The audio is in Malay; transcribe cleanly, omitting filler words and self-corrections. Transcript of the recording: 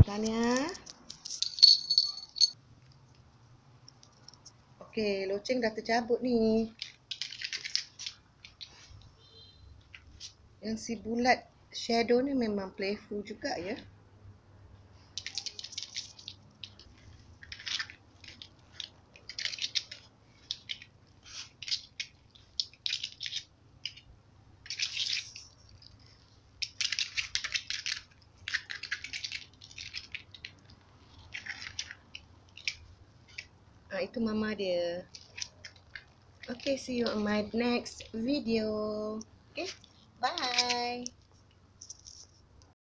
Done ya. Okey, loceng dah tercabut ni. Yang si bulat shadow ni memang playful juga ya. Itu mama dia. Okay, see you on my next video. Okay, bye.